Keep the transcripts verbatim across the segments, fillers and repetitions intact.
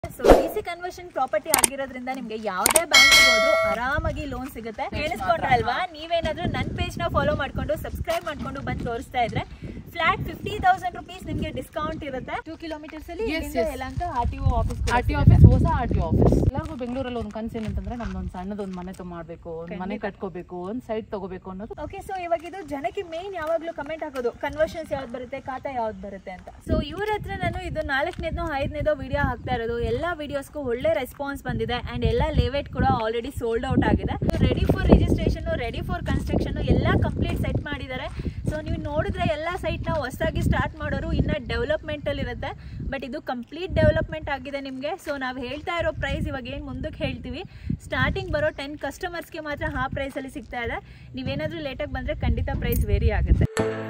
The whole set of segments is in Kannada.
ಸೊ ಡಿಸಿ ಕನ್ವರ್ಷನ್ ಪ್ರಾಪರ್ಟಿ ಆಗಿರೋದ್ರಿಂದ ನಿಮ್ಗೆ ಯಾವುದೇ ಬ್ಯಾಂಕ್ ಹೋದ್ರು ಆರಾಮಾಗಿ ಲೋನ್ ಸಿಗುತ್ತೆ. ಕೇಳಿಸ್ಕೊಂಡ್ರಲ್ವಾ? ನೀವೇನಾದ್ರೂ ನನ್ನ ಪೇಜ್ ನ ಫಾಲೋ ಮಾಡ್ಕೊಂಡು ಸಬ್ಸ್ಕ್ರೈಬ್ ಮಾಡ್ಕೊಂಡು ಬಂದು ತೋರಿಸ್ತಾ ಇದ್ರೆ ಫ್ಲಾಟ್ ಫಿಫ್ಟಿ ತೌಸಂಡ್ ರುಪೀಸ್ ನಿಮಗೆ ಡಿಸ್ಕೌಂಟ್ ಇರುತ್ತೆ. ಟೂ ಕಿಲೋಮೀಟರ್ಸ್ ಅಲ್ಲಿ Yelahanka R T O office R T office ಹೊಸ ಆರ್ ಟಿ ಆಫೀಸ್. ಎಲ್ಲರಿಗೂ ಬೆಂಗಳೂರಲ್ಲಿ ಒಂದು ಕನಸು ಏನಂತಂದ್ರೆ ನಮ್ದೊಂದು ಸಣ್ಣದೊಂದು ಮನೆ ಮಾಡಬೇಕು, ಒಂದು ಮನೆ ಕಟ್ಕೋಬೇಕು, ಒಂದು ಸೈಟ್ ತಗೋಬೇಕು ಅನ್ನೋದು. ಓಕೆ, ಸೊ ಇವಾಗ ಇದು ಜನಕ್ಕೆ ಮೇನ್ ಯಾವಾಗ್ಲೂ ಕಮೆಂಟ್ ಹಾಕೋದು ಕನ್ವರ್ಷನ್ಸ್ ಯಾವ್ದು ಬರುತ್ತೆ, ಖಾತಾ ಯಾವ್ದು ಬರುತ್ತೆ ಅಂತ. ಸೊ ಇವ್ರ ಹತ್ರ ನಾನು ಇದು ನಾಲ್ಕನೇದೋ ಐದನೇದೋ ವಿಡಿಯೋ ಹಾಕ್ತಾ ಇರೋದು. ಎಲ್ಲಾ ವಿಡಿಯೋಸ್ಗೂ ಒಳ್ಳೆ ರೆಸ್ಪಾನ್ಸ್ ಬಂದಿದೆ ಅಂಡ್ ಎಲ್ಲ ಲೇಔಟ್ ಕೂಡ ಆಲ್ರೆಡಿ ಸೋಲ್ಡ್ ಔಟ್ ಆಗಿದೆ. Ready for registration, ready for construction ಎಲ್ಲ ಕಂಪ್ಲೀಟ್ ಸೆಟ್ ಮಾಡಿದ್ದಾರೆ. ಸೊ ನೀವು ನೋಡಿದ್ರೆ ಎಲ್ಲ ಸೈಟ್ ನ ಹೊಸದಾಗಿ ಸ್ಟಾರ್ಟ್ ಮಾಡೋರು ಇನ್ನ ಡೆವಲಪ್ಮೆಂಟ್ ಅಲ್ಲಿ ಇರುತ್ತೆ, ಬಟ್ ಇದು ಕಂಪ್ಲೀಟ್ ಡೆವಲಪ್ಮೆಂಟ್ ಆಗಿದೆ ನಿಮಗೆ. ಸೊ ನಾವು ಹೇಳ್ತಾ ಇರೋ ಪ್ರೈಸ್ ಇವಾಗ ಏನು ಮುಂದಕ್ಕೆ ಹೇಳ್ತೀವಿ, ಸ್ಟಾರ್ಟಿಂಗ್ ಬರೋ ಟೆನ್ ಕಸ್ಟಮರ್ಸ್ಗೆ ಮಾತ್ರ ಆ ಪ್ರೈಸ್ ಅಲ್ಲಿ ಸಿಗ್ತಾ ಇದೆ. ನೀವೇನಾದ್ರೂ ಲೇಟಾಗಿ ಬಂದ್ರೆ ಖಂಡಿತ ಪ್ರೈಸ್ ವೇರಿ ಆಗುತ್ತೆ.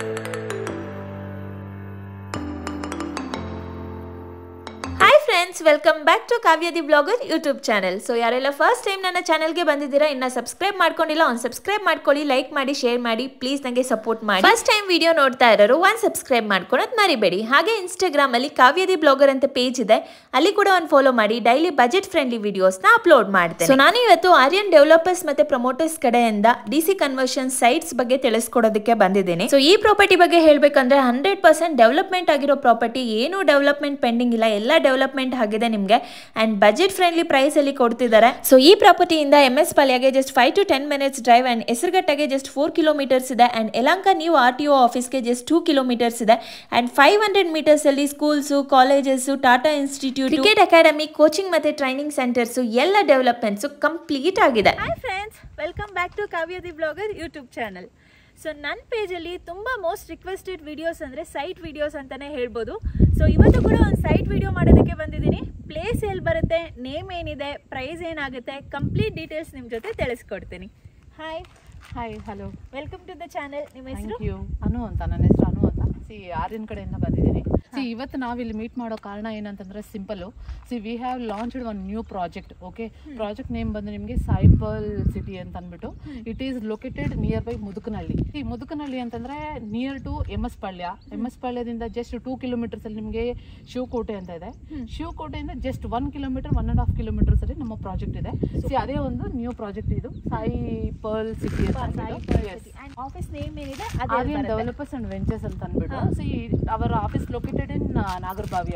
Friends, welcome back to Kavya the blogger YouTube channel. So ಯಾರೆಲ್ಲ ಫಸ್ಟ್ ಟೈಮ್ ನನ್ನ ಚಾನಲ್ಗೆ ಬಂದಿದ್ದೀರಾ, ಇನ್ನ ಸಬ್ಸ್ಕ್ರೈಬ್ ಮಾಡ್ಕೊಂಡಿಲ್ಲ, ಒಂದು ಸಬ್ಸ್ಕ್ರೈಬ್ ಮಾಡ್ಕೊಳ್ಳಿ, ಲೈಕ್ ಮಾಡಿ, ಶೇರ್ ಮಾಡಿ, ಪ್ಲೀಸ್ ನನಗೆ ಸಪೋರ್ಟ್ ಮಾಡಿ. ಫಸ್ಟ್ ಟೈಮ್ ವಿಡಿಯೋ ನೋಡ್ತಾ ಇರೋರು ಒಂದು ಸಬ್ಸ್ಕ್ರೈಬ್ ಮಾಡ್ಕೊಳೋದು ಮರಿಬೇಡಿ. ಹಾಗೆ ಇನ್ಸ್ಟಾಗ್ರಾಮ್ ಅಲ್ಲಿ ಕಾವ್ಯ ದಿ ಬ್ಲಾಗರ್ ಅಂತ ಪೇಜ್ ಇದೆ, ಅಲ್ಲಿ ಕೂಡ ಒಂದು ಫಾಲೋ ಮಾಡಿ. ಡೈಲಿ ಬಜೆಟ್ ಫ್ರೆಂಡ್ಲಿ ವಿಡಿಯೋಸ್ ನ ಅಪ್ಲೋಡ್ ಮಾಡ್ತೇನೆ. ಸೊ ನಾನು ಇವತ್ತು ಆರ್ಯನ್ ಡೆವಲಪರ್ಸ್ ಮತ್ತೆ ಪ್ರಮೋಟರ್ಸ್ ಕಡೆಯಿಂದ ಡಿಸಿ ಕನ್ವರ್ಷನ್ ಸೈಟ್ಸ್ ಬಗ್ಗೆ ತಿಳಿಸ್ಕೊಡೋದಕ್ಕೆ ಬಂದಿದ್ದೀನಿ. ಸೊ ಈ ಪ್ರಾಪರ್ಟಿ ಬಗ್ಗೆ ಹೇಳ್ಬೇಕಂದ್ರೆ ಹಂಡ್ರೆಡ್ ಪರ್ಸೆಂಟ್ ಡೆವಲಪ್ಮೆಂಟ್ ಆಗಿರೋ ಪ್ರಾಪರ್ಟಿ, ಏನು ಡೆವಲಪ್ಮೆಂಟ್ ಪೆಂಡಿಂಗ್ ಇಲ್ಲ, ಎಲ್ಲ ಡೆವಲಪ್ಮೆಂಟ್ ಆಗಿದೆ ನಿಮಗೆ ಅಂಡ್ ಬಜೆಟ್ ಫ್ರೆಂಡ್ಲಿ ಪ್ರೈಸ್ ಅಲ್ಲಿ ಕೊಡ್ತಿದ್ದಾರೆ. ಸೊ ಈ ಪ್ರಾಪರ್ಟಿಯಿಂದ ಎಂ ಎಸ್ ಪಾಳ್ಯಗೆ just five to ten minutes drive and ಹೆಸರುಘಟ್ಟಗೆ ಜಸ್ಟ್ ಫೋರ್ ಕಿಲೋಮೀಟರ್ಸ್ ಇದೆ and Yelahanka new R T O ಆಫೀಸ್ಗೆ ಜಸ್ಟ್ ಟೂ ಕಿಲೋಮೀಟರ್ಸ್ ಇದೆ ಅಂಡ್ ಫೈವ್ ಹಂಡ್ರೆಡ್ ಮೀಟರ್ಸ್ ಅಲ್ಲಿ schools, colleges, Tata institute, cricket academy, coaching ಮತ್ತೆ ಟ್ರೈನಿಂಗ್ ಸೆಂಟರ್ಸ್ ಎಲ್ಲ ಡೆವಲಪ್ಮೆಂಟ್ಸ್ ಕಂಪ್ಲೀಟ್ ಆಗಿದೆ. Hi friends, welcome back to Kavya the blogger YouTube channel. So ನನ್ನ ಪೇಜಲ್ಲಿ ತುಂಬ ಮೋಸ್ಟ್ ರಿಕ್ವೆಸ್ಟೆಡ್ ವಿಡಿಯೋಸ್ ಅಂದರೆ ಸೈಟ್ ವಿಡಿಯೋಸ್ ಅಂತಲೇ ಹೇಳ್ಬೋದು. ಸೊ ಇವತ್ತು ಕೂಡ ಒಂದು ಸೈಟ್ ವಿಡಿಯೋ ಮಾಡೋದಕ್ಕೆ ಬಂದಿದ್ದೀನಿ. ಪ್ಲೇಸ್ ಎಲ್ಲಿ ಬರುತ್ತೆ, ನೇಮ್ ಏನಿದೆ, ಪ್ರೈಸ್ ಏನಾಗುತ್ತೆ, ಕಂಪ್ಲೀಟ್ ಡೀಟೇಲ್ಸ್ ನಿಮ್ಮ ಜೊತೆ ತಿಳಿಸ್ಕೊಡ್ತೀನಿ. Hi hi hello, welcome to the channel. ನಿಮ್ಮ ಹೆಸರು? Thank you. ಅನು ಅಂತ, ನನ್ನ ಹೆಸರು ಅನು ಅಂತ. ಸಿ ಆರ್ಯನ್ ಕಡೆಯಿಂದ ಬಂದಿದ್ದೀನಿ. ಸಿ ಇವತ್ತು ನಾವಿಲ್ಲಿ ಮೀಟ್ ಮಾಡೋ ಕಾರಣ ಏನಂತಂದ್ರೆ simple. See we have launched one new project. Okay, project name ಬಂದು ನಿಮಗೆ ಸಾಯಿಪಲ್ ಸಿಟಿ ಅಂತ ಅಂದ್ಬಿಟ್ಟು it is located near by Mudukanahalli. ಈ ಮುದುಕನಹಳ್ಳಿ ಅಂತಂದ್ರೆ near to M S Palya. M S ಪಾಳ್ಯದಿಂದ ಜಸ್ಟ್ ಟೂ ಕಿಲೋಮೀಟರ್ಸ್ ಅಲ್ಲಿ ನಿಮಗೆ ಶಿವಕೋಟೆ ಅಂತ ಇದೆ. ಶಿವಕೋಟೆಯಿಂದ just one kilometre one and half kilometres ಅಲ್ಲಿ ನಮ್ಮ ಪ್ರಾಜೆಕ್ಟ್ ಇದೆ. ಸಿ ಅದೇ ಒಂದು ನ್ಯೂ ಪ್ರಾಜೆಕ್ಟ್ ಇದು, ಸಾಯಿಪಲ್ ಸಿಟಿ ಅಂತ. ಆಫೀಸ್ ನೇಮ್ ಏನಿದೆ, ಆರ್ಯನ್ ಡೆವಲಪರ್ಸ್ ಅಂಡ್ ವೆಂಚರ್ಸ್ ಅಂತ ಅಂದ್ಬಿಟ್ಟು. ಸಿ ಅವರ ಆಫೀಸ್ ಲೊಕೇಟೆಡ್ ಇನ್ ನಾಗರಬಾವಿ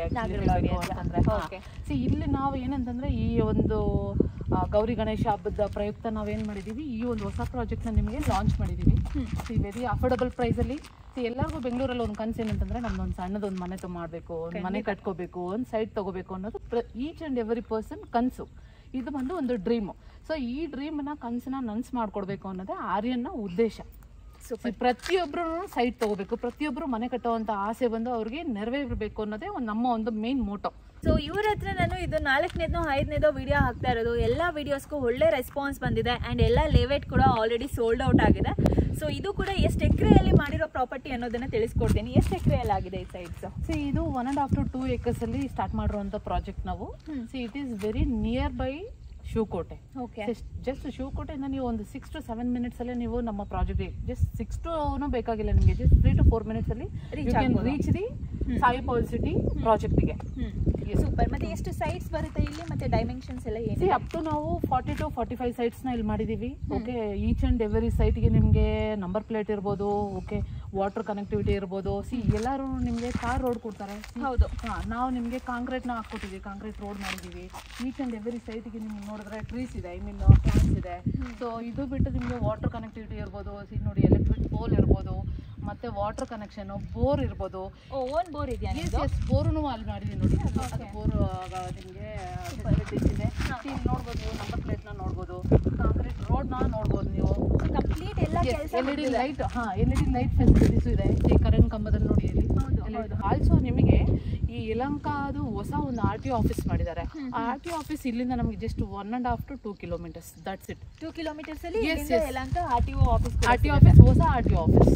ಅಂತಂದ್ರೆ. ಸಿ ಇಲ್ಲಿ ನಾವು ಏನಂತಂದ್ರೆ ಈ ಒಂದು ಗೌರಿ ಗಣೇಶ ಹಬ್ಬದ ಪ್ರಯುಕ್ತ ನಾವೇನ್ ಮಾಡಿದೀವಿ, ಈ ಒಂದು ಹೊಸ ಪ್ರಾಜೆಕ್ಟ್ ನ ನಿಮಗೆ ಲಾಂಚ್ ಮಾಡಿದೀವಿ. ಸಿ ವೆರಿ ಅಫೋರ್ಡಬಲ್ ಪ್ರೈಸ್ ಅಲ್ಲಿ. ಸಿ ಎಲ್ಲರಿಗೂ ಬೆಂಗಳೂರಲ್ಲಿ ಒಂದು ಕನಸು ಏನಂತಂದ್ರೆ ನಮ್ದೊಂದು ಸಣ್ಣದೊಂದು ಮನೆ ಮಾಡಬೇಕು, ಒಂದು ಮನೆ ಕಟ್ಕೋಬೇಕು, ಒಂದು ಸೈಟ್ ತಗೋಬೇಕು ಅನ್ನೋದು ಈಚ್ ಅಂಡ್ ಎವ್ರಿ ಪರ್ಸನ್ ಕನಸು. ಇದು ಬಂದು ಒಂದು ಡ್ರೀಮ್. ಸೊ ಈ ಡ್ರೀಮ್ ನ ಕನಸನ್ನ ನನ್ಸ್ ಮಾಡ್ಕೊಡ್ಬೇಕು ಅನ್ನೋದೇ ಆರ್ಯನ್ನ ಉದ್ದೇಶ. ಪ್ರತಿಯೊಬ್ರು ಸೈಟ್ ತಗೋಬೇಕು, ಪ್ರತಿಯೊಬ್ರು ಮನೆ ಕಟ್ಟುವಂತ ಆಸೆ ಬಂದು ಅವ್ರಿಗೆ ನೆರವೇರಬೇಕು ಅನ್ನೋದೇ ಒಂದು ನಮ್ಮ ಒಂದು ಮೇನ್ ಮೋಟೋ. ಸೊ ಇವ್ರ ಹತ್ರ ನಾನು ಇದು ನಾಲ್ಕನೇದೋ ಐದನೇದೋ ವಿಡಿಯೋ ಹಾಕ್ತಾ ಇರೋದು. ಎಲ್ಲ ವಿಡಿಯೋಸ್ಗೂ ಒಳ್ಳೆ ರೆಸ್ಪಾನ್ಸ್ ಬಂದಿದೆ ಅಂಡ್ ಎಲ್ಲ ಲೇಔಟ್ ಕೂಡ ಆಲ್ರೆಡಿ ಸೋಲ್ಡ್ ಔಟ್ ಆಗಿದೆ. ಸೊ ಇದು ಕೂಡ ಎಷ್ಟು ಎಕರೆಯಲ್ಲಿ ಮಾಡಿರೋ ಪ್ರಾಪರ್ಟಿ ಅನ್ನೋದನ್ನ ತಿಳಿಸ್ಕೊಡ್ತೀನಿ. ಎಷ್ಟು ಎಕರೆಯಲ್ಲಿ ಆಗಿದೆ ಈ ಸೈಟ್ಸ್? ಸಿ ಇದು one and half to two acres ಅಲ್ಲಿ ಸ್ಟಾರ್ಟ್ ಮಾಡಿರುವಂತ ಪ್ರಾಜೆಕ್ಟ್ ನಾವು. See it is very near by Shivakote. Just ಶಿವಕೋಟೆಯಿಂದ ನೀವು ಒಂದು ಸಿಕ್ಸ್ ಟು ಸೆವೆನ್ ಮಿನಿಟ್ಸ್ ಅಲ್ಲಿ ನೀವು ನಮ್ಮ ಪ್ರಾಜೆಕ್ಟ್, ಜಸ್ಟ್ ಸಿಕ್ಸ್ ಟು ಬೇಕಾಗಿಲ್ಲ ನಿಮಗೆ, just three to four minutes ಅಲ್ಲಿ reach the Sai Pearl city project ಗೆ. ಸೂಪರ್. ಮತ್ತೆ ಎಷ್ಟು ಸೈಟ್ಸ್ ಬರುತ್ತೆ ಇಲ್ಲಿ, ಮತ್ತೆ ಡೈಮೆನ್ಷನ್ಸ್ ಎಲ್ಲ ಏನು? ಅಪ್ ಟು ನಾವು forty to forty five sites ನ ಇಲ್ಲಿ ಮಾಡಿದೀವಿ. Okay, each and every site ಗೆ ನಿಮ್ಗೆ ನಂಬರ್ ಪ್ಲೇಟ್ ಇರ್ಬೋದು, ಓಕೆ, ವಾಟರ್ ಕನೆಕ್ಟಿವಿಟಿ ಇರ್ಬೋದು. ಸಿ ಎಲ್ಲರೂ ನಿಮ್ಗೆ ಕಾರ್ ರೋಡ್ ಕೊಡ್ತಾರೆ. ಹೌದು, ಹಾ, ನಾವು ನಿಮ್ಗೆ ಕಾಂಕ್ರೀಟ್ ನ ಹಾಕೊಟ್ಟಿದೀವಿ, ಕಾಂಕ್ರೀಟ್ ರೋಡ್ ಮಾಡಿದೀವಿ. ಈಚ್ ಅಂಡ್ ಎವ್ರಿ ಸೈಟ್ ಗೆ ನಿಮ್ಗೆ ನೋಡಿದ್ರೆ ಟ್ರೀಸ್ ಇದೆ, ಐ ಮೀನ್ ಪ್ಲಾಂಟ್ಸ್ ಇದೆ. ಸೊ ಇದು ಬಿಟ್ಟು ನಿಮ್ಗೆ ವಾಟರ್ ಕನೆಕ್ಟಿವಿಟಿ ಇರ್ಬೋದು. ಸಿ ನೋಡಿ, ಎಲೆಕ್ಟ್ರಿಕ್ ಪೋಲ್ ಇರ್ಬೋದು, ಮತ್ತೆ ವಾಟರ್ ಕನೆಕ್ಷನ್, ಬೋರ್ ಇರ್ಬೋದು. ಓನ್ ಬೋರ್ ಇದೆಯಾ? ಎಸ್, ಬೋರ್ನು ಅಲ್ಲಿ ಮಾಡಿದೀವಿ ನೋಡಿ. ಅದು ಬೋರ್ ನಿಮಗೆ ಫೆಸಿಲಿಟೀಸ್ ಇದೆ. ಇಲ್ಲಿ ನೋಡ್ಬೋದು, ನೀವು ನಂಬರ್ ಪ್ಲೇಟ್ ನ ನೋಡ್ಬೋದು, ಕಾಂಕ್ರೀಟ್ ರೋಡ್ ನ ನೋಡ್ಬೋದು ನೀವು. ಕಂಪ್ಲೀಟ್ ಎಲ್ಲ ಎಲ್ ಇ ಡಿ ಲೈಟ್, ಹಾ L E D light facilities ಇದೆ. ಈ ಕರೆಂಟ್ ಕಂಬದಲ್ಲಿ ನೋಡಿ ಇಲ್ಲಿ. ಆಲ್ಸೋ ನಿಮಗೆ ಈ ಯಲಹಂಕ ಅದು ಹೊಸ ಒಂದು ಆರ್ ಟಿ ಆಫೀಸ್ ಮಾಡಿದ್ದಾರೆ. ಆ ಆರ್ ಟಿ ಆಫೀಸ್ ಇಲ್ಲಿಂದ ನಮಗೆ just one and half to two kilometres, that's it. Two kilometres ಅಲ್ಲಿ Yelahanka R T O office. R T office, ಹೊಸ ಆರ್ ಟಿ ಆಫೀಸ್.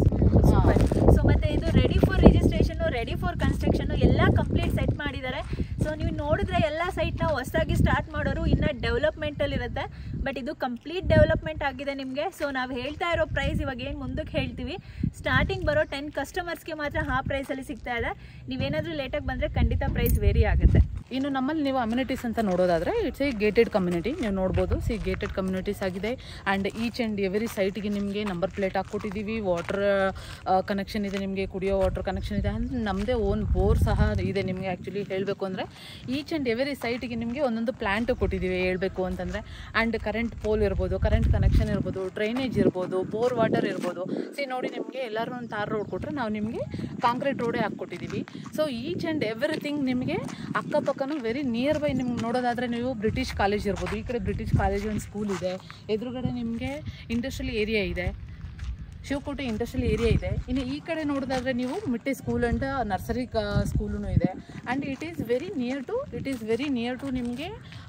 ಸೊ ಮತ್ತೆ ಇದು ready for registration, ready for construction ಎಲ್ಲ ಕಂಪ್ಲೀಟ್ ಸೆಟ್ ಮಾಡಿದ್ದಾರೆ. ಸೊ ನೀವು ನೋಡಿದ್ರೆ ಎಲ್ಲ ಸೈಟ್ನ ಹೊಸದಾಗಿ ಸ್ಟಾರ್ಟ್ ಮಾಡೋರು ಇನ್ನ ಡೆವಲಪ್ಮೆಂಟ್ ಅಲ್ಲಿ ಇರುತ್ತೆ, ಬಟ್ ಇದು ಕಂಪ್ಲೀಟ್ ಡೆವಲಪ್ಮೆಂಟ್ ಆಗಿದೆ ನಿಮಗೆ. ಸೊ ನಾವು ಹೇಳ್ತಾ ಇರೋ ಪ್ರೈಸ್ ಇವಾಗ ಏನು ಮುಂದಕ್ಕೆ ಹೇಳ್ತೀವಿ, ಸ್ಟಾರ್ಟಿಂಗ್ ಬರೋ ಟೆನ್ ಕಸ್ಟಮರ್ಸ್ಗೆ ಮಾತ್ರ ಆ ಪ್ರೈಸಲ್ಲಿ ಸಿಗ್ತಾ ಇದೆ. ನೀವೇನಾದರೂ ಲೇಟಾಗಿ ಬಂದರೆ ಖಂಡಿತ ಪ್ರೈಸ್ ವೇರಿ ಆಗುತ್ತೆ. ಇನ್ನು ನಮ್ಮಲ್ಲಿ ನೀವು ಅಮ್ಯುನಿಟೀಸ್ ಅಂತ ನೋಡೋದಾದರೆ ಇಟ್ಸ್ ಎ ಗೇಟೆಡ್ ಕಮ್ಯುನಿಟಿ. ನೀವು ನೋಡ್ಬೋದು, ಸಿ ಗೇಟೆಡ್ ಕಮ್ಯುನಿಟೀಸ್ ಆಗಿದೆ. ಆ್ಯಂಡ್ ಈಚ್ ಆ್ಯಂಡ್ ಎವರಿ ಸೈಟಿಗೆ ನಿಮಗೆ ನಂಬರ್ ಪ್ಲೇಟ್ ಹಾಕ್ಕೊಟ್ಟಿದ್ದೀವಿ. ವಾಟರ್ ಕನೆಕ್ಷನ್ ಇದೆ, ನಿಮಗೆ ಕುಡಿಯೋ ವಾಟರ್ ಕನೆಕ್ಷನ್ ಇದೆ. ಅಂದರೆ ನಮ್ಮದೇ ಓನ್ ಬೋರ್ ಸಹ ಇದೆ. ನಿಮಗೆ ಆ್ಯಕ್ಚುಲಿ ಹೇಳಬೇಕು ಅಂದರೆ ಈಚ್ ಆ್ಯಂಡ್ ಎವರಿ ಸೈಟಿಗೆ ನಿಮಗೆ ಒಂದೊಂದು ಪ್ಲ್ಯಾಂಟು ಕೊಟ್ಟಿದ್ದೀವಿ ಹೇಳಬೇಕು ಅಂತಂದರೆ. ಆ್ಯಂಡ್ ಕರೆಂಟ್ ಪೋಲ್ ಇರ್ಬೋದು, ಕರೆಂಟ್ ಕನೆಕ್ಷನ್ ಇರ್ಬೋದು, ಡ್ರೈನೇಜ್ ಇರ್ಬೋದು, ಬೋರ್ ವಾಟರ್ ಇರ್ಬೋದು. ಸಿ ನೋಡಿ, ನಿಮಗೆ ಎಲ್ಲರೂ ಒಂದು ತಾರ್ ರೋಡ್ ಕೊಟ್ಟರೆ ನಾವು ನಿಮಗೆ ಕಾಂಕ್ರೀಟ್ ರೋಡೇ ಹಾಕ್ಕೊಟ್ಟಿದ್ದೀವಿ. ಸೊ ಈಚ್ ಆ್ಯಂಡ್ ಎವ್ರಿಥಿಂಗ್ ನಿಮಗೆ ಅಕ್ಕಪಕ್ಕನೂ ವೆರಿ ನಿಯರ್ ಬೈ. ನಿಮ್ಗೆ ನೋಡೋದಾದರೆ ನೀವು ಬ್ರಿಟಿಷ್ ಕಾಲೇಜ್ ಇರ್ಬೋದು, ಈ ಕಡೆ ಬ್ರಿಟಿಷ್ ಕಾಲೇಜ್ ಒಂದು ಸ್ಕೂಲ್ ಇದೆ, ಎದುರುಗಡೆ ನಿಮಗೆ ಇಂಡಸ್ಟ್ರಿಯಲ್ ಏರಿಯಾ ಇದೆ, ಶಿವಕೋಟೆ ಇಂಡಸ್ಟ್ರಿಯಲ್ ಏರಿಯಾ ಇದೆ. ಇನ್ನು ಈ ಕಡೆ ನೋಡೋದಾದರೆ ನೀವು ಮಿಟ್ಟೆ ಸ್ಕೂಲ್ ಆ್ಯಂಡ್ ನರ್ಸರಿ ಕ ಸ್ಕೂಲೂ ಇದೆ. And it is very near to it is very near to ನಿಮಗೆ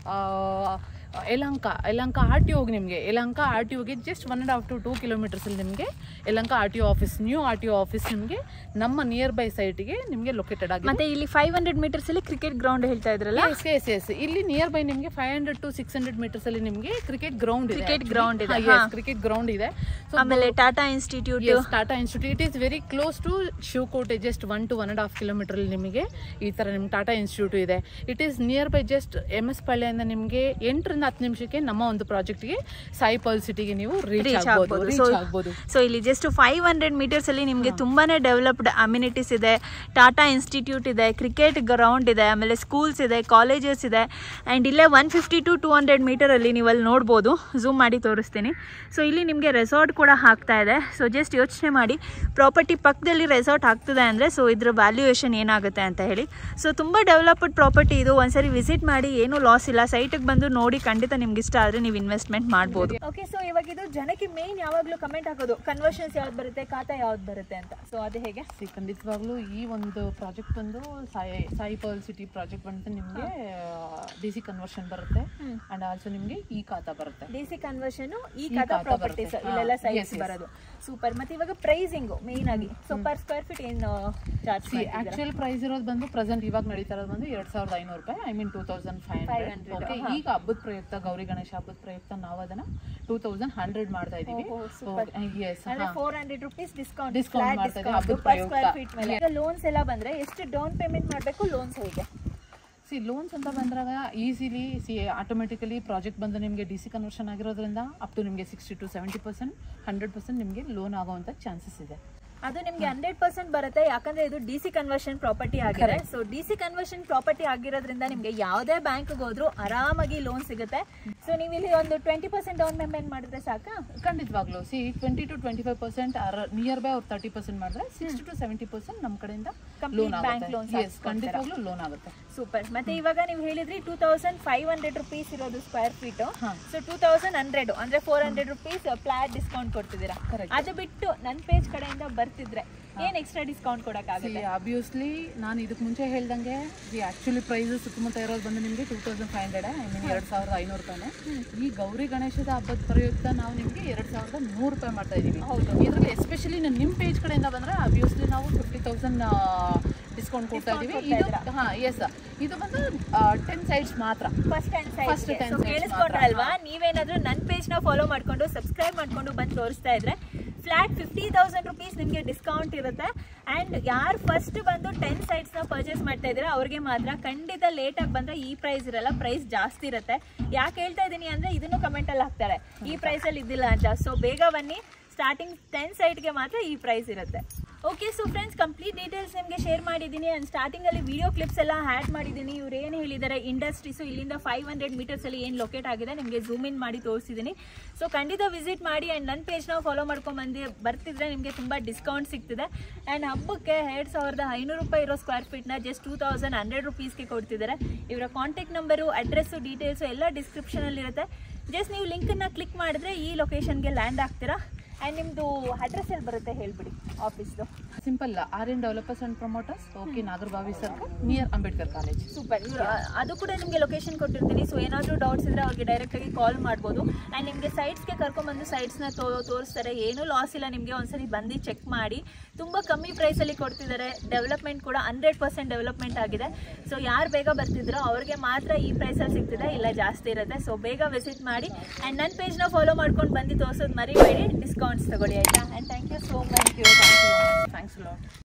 ಯಲಹಂಕ ಯಲಹಂಕ ಆರ್ ಟಿ ಓಗೆ ನಿಮಗೆ ಯಲಹಂಕ ಆರ್ ಟಿ ಓಗೆ just one and half to two ಕಿಲೋಮೀಟರ್ಸಲ್ಲಿ ನಿಮಗೆ Yelahanka R T O office, new R T O office ನಿಮಗೆ ನಮ್ಮ ನಿಯರ್ ಬೈ ಸೈಟಿಗೆ ನಿಮಗೆ ಲೊಕೇಟೆಡ್ ಆಗಿದೆ. ಮತ್ತೆ ಇಲ್ಲಿ ಫೈವ್ ಹಂಡ್ರೆಡ್ ಮೀಟರ್ಸಲ್ಲಿ ಕ್ರಿಕೆಟ್ ಗ್ರೌಂಡ್ ಹೇಳ್ತಾ ಇದ್ರಲ್ಲ? ಎಸ್ ಎಸ್ ಎಸ್ ಇಲ್ಲಿ ನಿಯರ್ ಬೈ ನಿಮಗೆ five hundred to six hundred ಮೀಟರ್ಸಲ್ಲಿ ನಿಮಗೆ ಕ್ರಿಕೆಟ್ ಗ್ರೌಂಡ್ ಇದೆ. ಕ್ರಿಕೆಟ್ ಗ್ರೌಂಡ್ ಇದೆ, ಕ್ರಿಕೆಟ್ ಗ್ರೌಂಡ್ ಇದೆ. ಆಮೇಲೆ Tata institute, Tata institute it is very close to Shivakote. Just one to one and half kilometre ನಿಮಗೆ ಈ ಥರ ನಿಮ್ಗೆ ಟಾಟಾ ಇನ್ಸ್ಟಿಟ್ಯೂಟ್ ಇದೆ. It is near by just M S ಪಾಳ್ಯದಿಂದ ನಿಮಗೆ ಎಂಟರಿಂದ ಹತ್ತು ನಿಮಿಷಕ್ಕೆ ನಮ್ಮ ಒಂದು ಪ್ರಾಜೆಕ್ಟ್ಗೆ ಸಾಯಿ ಪರ್ಲ್ ಸಿಟಿಗೆ ನೀವು ರೀಚ್ ಆಗ್ಬೋದು. ಸೊ ಇಲ್ಲಿ ಜಸ್ಟ್ ಫೈವ್ ಹಂಡ್ರೆಡ್ ಮೀಟರ್ಸ್ ಅಲ್ಲಿ ನಿಮಗೆ ತುಂಬಾನೇ ಡೆವಲಪ್ಡ್ ಅಮ್ಯುನಿಟೀಸ್ ಇದೆ, ಟಾಟಾ ಇನ್ಸ್ಟಿಟ್ಯೂಟ್ ಇದೆ, ಕ್ರಿಕೆಟ್ ಗ್ರೌಂಡ್ ಇದೆ, ಆಮೇಲೆ ಸ್ಕೂಲ್ಸ್ ಇದೆ, ಕಾಲೇಜಸ್ ಇದೆ. ಆ್ಯಂಡ್ ಇಲ್ಲೇ one fifty to two hundred ಮೀಟರಲ್ಲಿ ನೀವು ಅಲ್ಲಿ ನೋಡ್ಬೋದು. ಝೂಮ್ ಮಾಡಿ ತೋರಿಸ್ತೀನಿ. ಸೊ ಇಲ್ಲಿ ನಿಮಗೆ ರೆಸಾರ್ಟ್ ಕೂಡ ಹಾಕ್ತಾ ಇದೆ. ಸೊ ಜಸ್ಟ್ ಯೋಚನೆ ಮಾಡಿ, ಪ್ರಾಪರ್ಟಿ ಪಕ್ಕದಲ್ಲಿ ರೆಸಾರ್ಟ್ ಆಗ್ತದೆ ಅಂದರೆ ಸೊ ಇದ್ರ ವ್ಯಾಲ್ಯೂಯೇಷನ್ ಏನಾಗುತ್ತೆ ಅಂತ ಹೇಳಿ. ಸೊ ತುಂಬ ಡೆವಲಪ್ಡ್ ಪ್ರಾಪರ್ಟಿ ಇದು. ಒಂದ್ಸರಿ ವಿಸಿಟ್ ಮಾಡಿ, ಏನೂ ಲಾಸ್ ಇಲ್ಲ. ಸೈಟಿಗೆ ಬಂದು ನೋಡಿ, ಖಂಡಿತ ನಿಮ್ಗೆ ಇಷ್ಟ ಆದರೆ ನೀವು ಇನ್ವೆಸ್ಟ್ಮೆಂಟ್ ಮಾಡ್ಬೋದು. ಓಕೆ, ಸೊ ಇವಾಗ ಇದು ಜನಕ್ಕೆ ಮೇನ್ ಯಾವಾಗಲೂ ಕಮೆಂಟ್ ಹಾಕೋದು ಕನ್ವರ್ಷನ್ಸ್ ಯಾವ್ದು ಬರುತ್ತೆ, ಖಾತಾ ಯಾವ್ದು ಬರುತ್ತೆ ಅಂತ. ಸೊ ಅದು ಹೇಗೆ? ಸಿ ಖಂಡಿತವಾಗ್ಲೂ ಈ ಒಂದು ಪ್ರಾಜೆಕ್ಟ್ ಬಂದು Sai Sai Pearl city project ಬಂದು ನಿಮಗೆ ಡಿ ಸಿ ಕನ್ವರ್ಷನ್ ಬರುತ್ತೆ. ಅಂಡ್ ಆಲ್ಸೋ ನಿಮಗೆ ಈ ಖಾತಾ ಬರುತ್ತೆ. ಡಿ ಸಿ ಕನ್ವರ್ಷನ್ ಈ ಖಾತಾ ಪ್ರಾಪರ್ಟೀಸ್ ಇಲ್ಲೆಲ್ಲ ಸೈಟ್ಸ್ ಬರೋದು. ಸೂಪರ್. ಮತ್ತೆ ಇವಾಗ ಪ್ರೈಸಿಂಗು ಮೇನ್ ಆಗಿ, ಸೊ ಪರ್ ಸ್ಕ್ವೇರ್ ಫೀಟ್ ಏನು ಚಾರ್ಜ್? ಆಕ್ಚುಯಲ್ ಪ್ರೈಸ್ ಇರೋದು ಬಂದು ಪ್ರೆಸೆಂಟ್ ಇವಾಗ ನಡೀತಾ ಇರೋದು ಬಂದು ಎರಡ್ ಸಾವಿರದ ಐನೂರು ರೂಪಾಯಿ, I mean two thousand five hundred. Okay, ಈಗ ಹಬ್ಬದ ಪ್ರಯುಕ್ತ, ಗೌರಿ ಗಣೇಶ ಹಬ್ಬದ ಪ್ರಯುಕ್ತ ನಾವು ಅದನ್ನ ಟೂ ತೌಸಂಡ್ ಹಂಡ್ರೆಡ್ ಮಾಡ್ತಾ ಇದೀವಿ. Four hundred rupees discount discount ಮಾಡ್ತಾ ಇದೀವಿ ಹಬ್ಬದ ಪ್ರಯುಕ್ತ. ಲೋನ್ಸ್ ಎಲ್ಲ ಬಂದ್ರೆ ಎಷ್ಟು ಡೌನ್ ಪೇಮೆಂಟ್ ಮಾಡಬೇಕು? ಲೋನ್ಸ್ ಹೇಗೆ? ಸಿ ಲೋನ್ಸ್ ಅಂತ ಬಂದಾಗ ಈಸಿಲಿ ಸಿ ಆಟೋಮೆಟಿಕಲಿ ಪ್ರಾಜೆಕ್ಟ್ ಬಂದು ನಿಮಗೆ ಡಿ ಸಿ ಕನ್ವರ್ಷನ್ ಆಗಿರೋದ್ರಿಂದ ಅಪ್ ಟು ನಿಮಗೆ sixty to seventy percent hundred percent ನಿಮಗೆ ಲೋನ್ ಆಗುವಂಥ ಚಾನ್ಸಸ್ ಇದೆ. ಅದು ನಿಮ್ಗೆ ಹಂಡ್ರೆಡ್ ಪರ್ಸೆಂಟ್ ಬರುತ್ತೆ, ಯಾಕಂದ್ರೆ ಇದು ಡಿ ಸಿ ಕನ್ವರ್ಷನ್ ಪ್ರಾಪರ್ಟಿ ಆಗಿದೆ. So D C conversion property ಆಗಿರೋದ್ರಿಂದ ನಿಮ್ಗೆ ಯಾವುದೇ ಬ್ಯಾಂಕ್ ಹೋದ್ರೂ ಆರಾಮಾಗಿ ಲೋನ್ ಸಿಗುತ್ತೆ. ಸೊ ನೀವು ಇಲ್ಲಿ ಒಂದು ಟ್ವೆಂಟಿ ಪರ್ಸೆಂಟ್ ಡೌನ್ ಪೇಮೆಂಟ್ ಮಾಡಿದ್ರೆ ಸಾಕಾ? ಖಂಡಿತವಾಗ್ಲೂ see twenty to twenty five percent near by ಅವ್ರು ತರ್ಟಿ ಪರ್ಸೆಂಟ್ ಮಾಡಿದ್ರೆ ಸಿಕ್ಸ್ಟಿ ಟು ಸೆವೆಂಟಿ ಪರ್ಸೆಂಟ್ ನಮ್ಮ ಕಡೆಯಿಂದ ಲೋನ್ ಆಗುತ್ತೆ. ಖಂಡಿತವಾಗ್ಲೂ ಲೋನ್ ಆಗುತ್ತೆ. ಸೂಪರ್. ಮತ್ತೆ ಇವಾಗ ನೀವು ಹೇಳಿದ್ರಿ two thousand five hundred rupees ಇರೋದು square feet. So two thousand hundred ಅಂದ್ರೆ four hundred rupees flat discount ಕೊಡ್ತಿದ್ದೀರಾ. ಅದು ಬಿಟ್ಟು ನನ್ನ ಪೇಜ್ ಕಡೆಯಿಂದ ಬರ್ತಿದ್ರೆ ಏನ್ ಎಕ್ಸ್ಟ್ರಾ ಡಿಸ್ಕೌಂಟ್ ಕೊಡಕ್ಕಾಗುತ್ತೆ? ಆಬ್ವಿಯಸ್ಲಿ ನಾನು ಇದಕ್ಕೆ ಮುಂಚೆ ಹೇಳ್ದಂಗೆ ಈ ಆಕ್ಚುಲಿ ಪ್ರೈಸ್ ಸುತ್ತಮುತ್ತ ಇರೋದು ಬಂದು ನಿಮಗೆ two thousand five hundred I mean ಎರಡು ಸಾವಿರದ ಐನೂರು ರೂಪಾಯಿನೇ. ಈ ಗೌರಿ ಗಣೇಶದ ಹಬ್ಬದ ಪ್ರಯುಕ್ತ ನಾವು ನಿಮಗೆ ಎರಡು ಸಾವಿರದ ನೂರು ರೂಪಾಯಿ ಮಾಡ್ತಾ ಇದೀವಿ. ಇದರಲ್ಲಿ ಎಸ್ಪೆಷಲಿ ನಿಮ್ಮ ಪೇಜ್ ಕಡೆಯಿಂದ ಬಂದರೆ ಆಬ್ವಿಯಸ್ಲಿ ನಾವು ಫಿಫ್ಟಿ ತೌಸಂಡ್ ಡಿಸ್ಕೌಂಟ್ ಕೊಡ್ತಾ ಇದೀವಿ. ಇದು ಹಾ ಎಸ್ ಇದು ಬಂದು ಟೆನ್ ಸೈಟ್ಸ್ ಮಾತ್ರ. ಫಸ್ಟ್ ಟೆನ್ ಸೈಟ್ಸ್ ಕೇಳಿಸ್ಕೊಂಡ್ರಲ್ವಾ? ನೀವೇನಾದ್ರೂ ನನ್ನ ಪೇಜ್ ನ ಫಾಲೋ ಮಾಡ್ಕೊಂಡು ಸಬ್ಸ್ಕ್ರೈಬ್ ಮಾಡ್ಕೊಂಡು ಬಂದು ತೋರಿಸ್ತಾ ಇದ್ರೆ ಫ್ಲಾಟ್ ಫಿಫ್ಟಿ ತೌಸಂಡ್ ರುಪೀಸ್ ನಿಮಗೆ ಡಿಸ್ಕೌಂಟ್ ಇರುತ್ತೆ. ಆ್ಯಂಡ್ ಯಾರು ಫಸ್ಟ್ ಬಂದು ಟೆನ್ ಸೈಟ್ಸ್ನ ಪರ್ಚೇಸ್ ಮಾಡ್ತಾ ಇದ್ದೀರಾ ಅವ್ರಿಗೆ ಮಾತ್ರ. ಖಂಡಿತ ಲೇಟಾಗಿ ಬಂದರೆ ಈ ಪ್ರೈಸ್ ಇರಲ್ಲ, ಪ್ರೈಸ್ ಜಾಸ್ತಿ ಇರುತ್ತೆ. ಯಾಕೆ ಹೇಳ್ತಾ ಇದ್ದೀನಿ ಅಂದರೆ ಇದನ್ನು ಕಮೆಂಟಲ್ಲಿ ಹಾಕ್ತಾರೆ ಈ ಪ್ರೈಸಲ್ಲಿ ಇದ್ದಿಲ್ಲ ಅಂತ. ಸೊ ಬೇಗ ಬನ್ನಿ, ಸ್ಟಾರ್ಟಿಂಗ್ ಟೆನ್ ಸೈಟ್ಗೆ ಮಾತ್ರ ಈ ಪ್ರೈಸ್ ಇರುತ್ತೆ. Okay, so friends complete details ನಿಮಗೆ ಶೇರ್ ಮಾಡಿದ್ದೀನಿ. ಆ್ಯಂಡ್ ಸ್ಟಾರ್ಟಿಂಗಲ್ಲಿ ವಿಡಿಯೋ ಕ್ಲಿಪ್ಸ್ ಎಲ್ಲ ಆ್ಯಡ್ ಮಾಡಿದ್ದೀನಿ. ಇವ್ರು ಏನು ಹೇಳಿದ್ದಾರೆ ಇಂಡಸ್ಟ್ರೀಸು ಇಲ್ಲಿಂದ ಫೈವ್ ಹಂಡ್ರೆಡ್ ಮೀಟರ್ಸಲ್ಲಿ ಏನು ಲೊಕೇಟ್ ಆಗಿದೆ ನಿಮಗೆ ಝೂಮ್ ಇನ್ ಮಾಡಿ ತೋರಿಸಿದ್ದೀನಿ. ಸೊ ಖಂಡಿತ ವಿಸಿಟ್ ಮಾಡಿ. ಆ್ಯಂಡ್ ನನ್ನ ಪೇಜ್ನ ಫಾಲೋ ಮಾಡ್ಕೊಂಡು ಬಂದು ಬರ್ತಿದ್ರೆ ನಿಮಗೆ ತುಂಬ ಡಿಸ್ಕೌಂಟ್ ಸಿಗ್ತಿದೆ. ಆ್ಯಂಡ್ ಹಬ್ಬಕ್ಕೆ ಎರಡು ಸಾವಿರದ ಐನೂರು ರೂಪಾಯಿ ಇರೋ ಸ್ಕ್ವೇರ್ ಫೀಟ್ನ ಜಸ್ಟ್ ಟೂ ತೌಸಂಡ್ ಹಂಡ್ರೆಡ್ ರುಪೀಸ್ಗೆ ಕೊಡ್ತಿದ್ದಾರೆ. ಇವರ ಕಾಂಟ್ಯಾಕ್ಟ್ ನಂಬರು, ಅಡ್ರೆಸ್ಸು, ಡೀಟೇಲ್ಸು ಎಲ್ಲ ಡಿಸ್ಕ್ರಿಪ್ಷನಲ್ಲಿರುತ್ತೆ. ಜಸ್ಟ್ ನೀವು ಲಿಂಕನ್ನು ಕ್ಲಿಕ್ ಮಾಡಿದ್ರೆ ಈ ಲೊಕೇಶನ್ಗೆ ಲ್ಯಾಂಡ್ ಆಗ್ತೀರಾ. ಆ್ಯಂಡ್ ನಿಮ್ಮದು ಅಡ್ರೆಸ್ ಎಲ್ಲಿ ಬರುತ್ತೆ ಹೇಳ್ಬಿಡಿ ಆಫೀಸ್ದು? Simple, R N developers and promoters, okay, Nagarbhavi circle near Ambedkar college. Super. ಅದು ಕೂಡ ನಿಮಗೆ ಲೊಕೇಶನ್ ಕೊಟ್ಟಿರ್ತೀನಿ. ಸೊ ಏನಾದರೂ ಡೌಟ್ಸ್ ಇದ್ದರೆ ಅವ್ರಿಗೆ ಡೈರೆಕ್ಟಾಗಿ ಕಾಲ್ ಮಾಡ್ಬೋದು. ಆ್ಯಂಡ್ ನಿಮಗೆ ಸೈಟ್ಸ್ಗೆ ಕರ್ಕೊಂಡ್ಬಂದು ಸೈಟ್ಸ್ನ ತೋ ತೋರಿಸ್ತಾರೆ ಏನೂ ಲಾಸ್ ಇಲ್ಲ. ನಿಮಗೆ ಒಂದ್ಸರಿ ಬಂದು ಚೆಕ್ ಮಾಡಿ. ತುಂಬ ಕಮ್ಮಿ ಪ್ರೈಸಲ್ಲಿ ಕೊಡ್ತಿದ್ದಾರೆ. ಡೆವಲಪ್ಮೆಂಟ್ ಕೂಡ ಹಂಡ್ರೆಡ್ ಪರ್ಸೆಂಟ್ ಡೆವಲಪ್ಮೆಂಟ್ ಆಗಿದೆ. ಸೊ ಯಾರು ಬೇಗ ಬರ್ತಿದ್ರೋ ಅವ್ರಿಗೆ ಮಾತ್ರ ಈ ಪ್ರೈಸಲ್ಲಿ ಸಿಗ್ತಿದೆ, ಇಲ್ಲ ಜಾಸ್ತಿ ಇರುತ್ತೆ. ಸೊ ಬೇಗ ವಿಸಿಟ್ ಮಾಡಿ. ಆ್ಯಂಡ್ ನನ್ನ ಪೇಜ್ನ ಫಾಲೋ ಮಾಡ್ಕೊಂಡು ಬಂದು ತೋರಿಸೋದು ಮರಿಬೇಡಿ. ಡಿಸ್ಕೌಂಟ್ಸ್ ತಗೊಳ್ಳಿ ಆಯಿತಾ? And thank you so much. Thanks a lot.